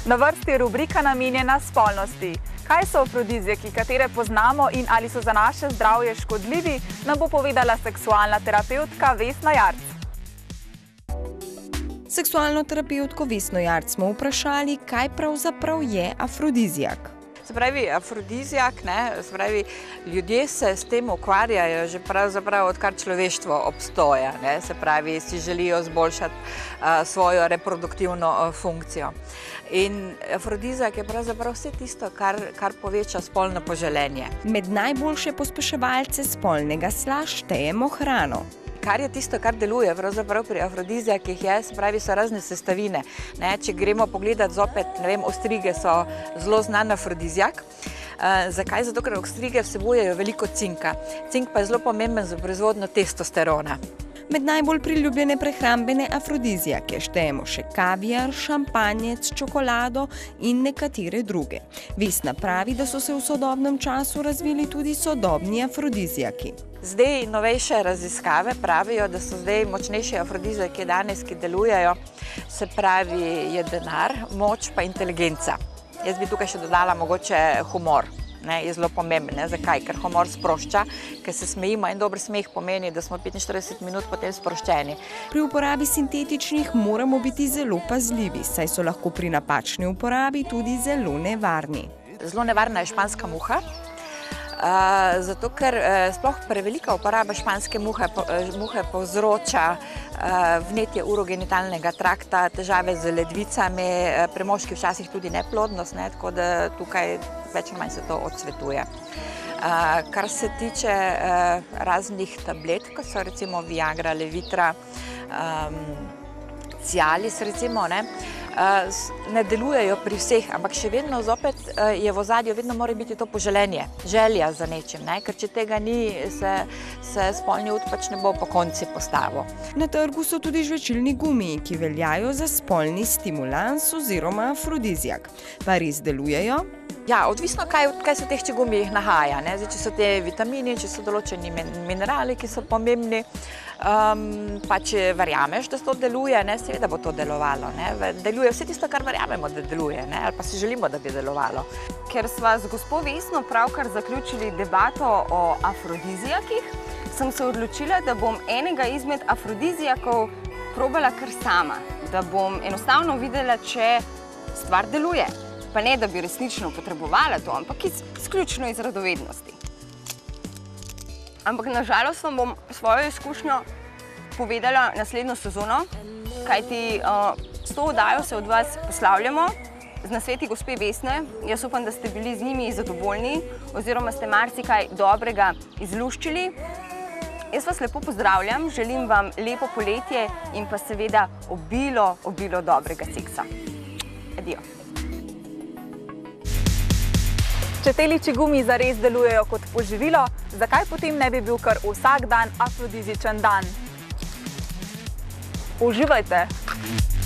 Na vrsti je rubrika namenjena spolnosti. Kaj so afrodizijaki, katere poznamo in ali so za naše zdravje škodljivi, nam bo povedala seksualna terapevtka Vesna Jarc. Seksualno terapevtko Vesno Jarc smo vprašali, kaj pravzaprav je afrodizijak. Se pravi, afrodizijak, se pravi, ljudje se s tem ukvarjajo že pravzaprav odkar človeštvo obstoja, se pravi, si želijo zboljšati svojo reproduktivno funkcijo. In afrodizijak je pravzaprav vse tisto, kar poveča spolno poželenje. Med najboljše pospeševalce spolnega sla štejemo hrano. Kar je tisto, kar deluje pravzaprav pri afrodizijakih je, se pravi, so razne sestavine. Če gremo pogledati zopet, ostrige so zelo znan afrodizijak. Zakaj? Zato, ker ostrige vsebujejo veliko cinka. Cink pa je zelo pomemben za proizvodnjo testosterona. Med najbolj priljubljene prehrambene afrodizijake štejemo še kaviar, šampanjec, čokolado in nekatere druge. Vesna pravi, da so se v sodobnem času razvili tudi sodobni afrodizijaki. Zdaj novejše raziskave pravijo, da so zdaj močnejši afrodizijaki danes, ki delujejo, se pravi, je denar, moč pa inteligenca. Jaz bi tukaj še dodala mogoče humor. Je zelo pomemben. Zakaj? Ker humor sprošča, ker se smejimo in dober smeh pomeni, da smo 45 minut potem sproščeni. Pri uporabi sintetičnih moramo biti zelo pazljivi, saj so lahko pri napačni uporabi tudi zelo nevarni. Zelo nevarna je španska muha, zato ker sploh prevelika uporaba španske muhe povzroča vnetje urogenitalnega trakta, težave z ledvicami, pri moških včasih tudi neplodnost, tako da tukaj več ali manj se to odsvetuje. Kar se tiče raznih tablet, kot so recimo Viagra, Levitra, Cialis recimo, ne delujejo pri vseh, ampak še vedno zopet je v ozadju, vedno mora biti to poželenje, želja za nečim, ker če tega ni, se spolni ud pač ne bo po konci postavil. Na trgu so tudi žvečilni gumiji, ki veljajo za spolni stimulans oziroma afrodizijak. Pa res delujejo? Ja, odvisno, kaj se v teh gumijih nahaja. Če so te vitamini, če so določeni minerali, ki so pomembni, pa če verjameš, da to deluje, seveda bo to delovalo. Deluje vse tisto, kar verjamemo, da deluje, ali pa si želimo, da bi delovalo. Ker sva z gospo Vesno pravkar zaključili debato o afrodizijakih, sem se odločila, da bom enega izmed afrodizijakov probala kar sama. Da bom enostavno videla, če stvar deluje. Pa ne, da bi resnično potrebovala to, ampak izključno iz radovednosti. Ampak nažalost vam bom svojo izkušnjo povedala naslednjo sezono, kajti s to oddajo se od vas poslavljamo z nasveti gospe Vesne. Jaz upam, da ste bili z njimi zadovoljni oziroma ste marsikaj dobrega izluščili. Jaz vas lepo pozdravljam, želim vam lepo poletje in pa seveda obilo dobrega seksa. Adijo. Če te ličji gumiji zares delujejo kot poživilo, zakaj potem ne bi bil kar vsak dan afrodizičen dan? Uživajte!